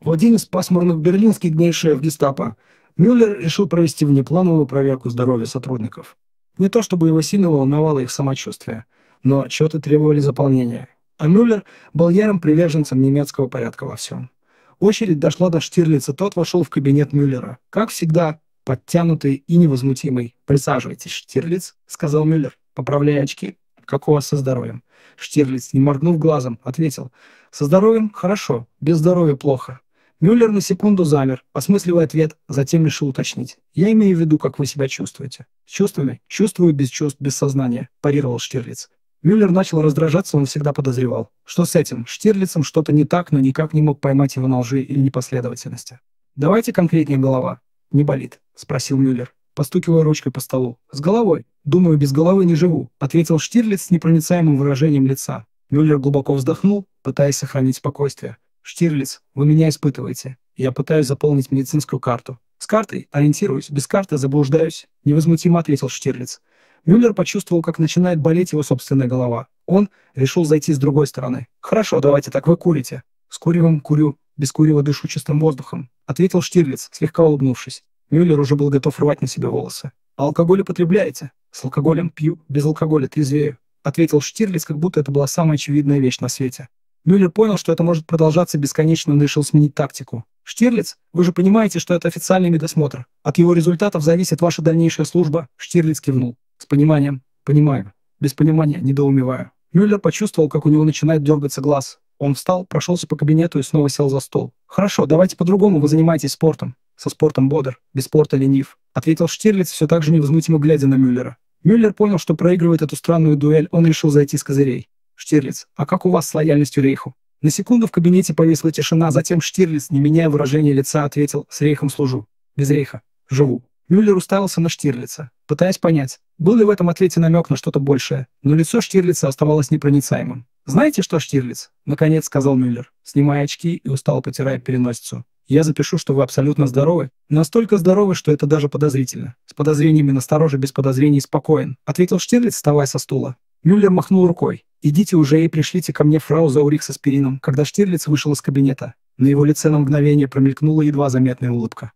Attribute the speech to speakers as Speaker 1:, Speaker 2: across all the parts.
Speaker 1: В один из пасмурных берлинских дней шеф гестапо Мюллер решил провести внеплановую проверку здоровья сотрудников. Не то чтобы его сильно волновало их самочувствие, но отчеты требовали заполнения. А Мюллер был ярым приверженцем немецкого порядка во всем. Очередь дошла до Штирлица, тот вошел в кабинет Мюллера. Как всегда, подтянутый и невозмутимый. «Присаживайтесь, Штирлиц», — сказал Мюллер, поправляя очки. «Как у вас со здоровьем?» Штирлиц, не моргнув глазом, ответил: «Со здоровьем хорошо, без здоровья плохо». Мюллер на секунду замер, осмысливая ответ, затем решил уточнить: «Я имею в виду, как вы себя чувствуете». «С чувствами? Чувствую без чувств, без сознания», – парировал Штирлиц. Мюллер начал раздражаться, он всегда подозревал, что с этим Штирлицем что-то не так, но никак не мог поймать его на лжи или непоследовательности. «Давайте конкретнее, голова. Не болит?» – спросил Мюллер, постукивая ручкой по столу. «С головой. Думаю, без головы не живу», – ответил Штирлиц с непроницаемым выражением лица. Мюллер глубоко вздохнул, пытаясь сохранить спокойствие. «Штирлиц, вы меня испытываете. Я пытаюсь заполнить медицинскую карту. С картой ориентируюсь, без карты заблуждаюсь», – невозмутимо ответил Штирлиц. Мюллер почувствовал, как начинает болеть его собственная голова. Он решил зайти с другой стороны. «Хорошо, давайте так, вы курите». «С куревом курю, без курева дышу чистым воздухом», – ответил Штирлиц, слегка улыбнувшись. Мюллер уже был готов рвать на себе волосы. «А алкоголь употребляете?» «С алкоголем пью, без алкоголя трезвею», – ответил Штирлиц, как будто это была самая очевидная вещь на свете. Мюллер понял, что это может продолжаться бесконечно, но решил сменить тактику. «Штирлиц, вы же понимаете, что это официальный медосмотр. От его результатов зависит ваша дальнейшая служба». Штирлиц кивнул. «С пониманием. Понимаю. Без понимания недоумеваю». Мюллер почувствовал, как у него начинает дергаться глаз. Он встал, прошелся по кабинету и снова сел за стол. «Хорошо, давайте по-другому, вы занимаетесь спортом». «Со спортом бодр, без спорта ленив», — ответил Штирлиц, все так же невозмутимо глядя на Мюллера. Мюллер понял, что проигрывает эту странную дуэль, он решил зайти с козырей. «Штирлиц, а как у вас с лояльностью Рейху?» На секунду в кабинете повисла тишина, затем Штирлиц, не меняя выражения лица, ответил: «С Рейхом служу. Без Рейха. Живу». Мюллер уставился на Штирлица, пытаясь понять, был ли в этом ответе намек на что-то большее, но лицо Штирлица оставалось непроницаемым. «Знаете что, Штирлиц?» — наконец сказал Мюллер, снимая очки и устало потирая переносицу. «Я запишу, что вы абсолютно здоровы. Настолько здоровы, что это даже подозрительно. С подозрениями настороже, без подозрений спокоен», — ответил Штирлиц, вставая со стула. Мюллер махнул рукой. «Идите уже и пришлите ко мне фрау Заурих с аспирином». Когда Штирлиц вышел из кабинета, на его лице на мгновение промелькнула едва заметная улыбка.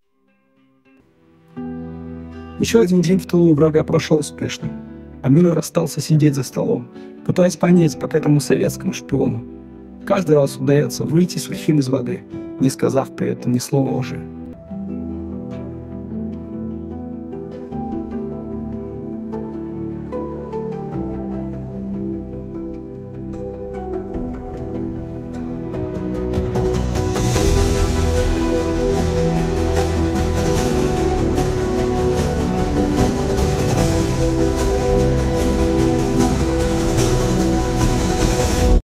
Speaker 1: Еще один день в тылу врага прошел успешно, а Мюллер остался сидеть за столом, пытаясь понять, как этому советскому шпиону каждый раз удается выйти сухим из воды, не сказав при этом ни слова лжи.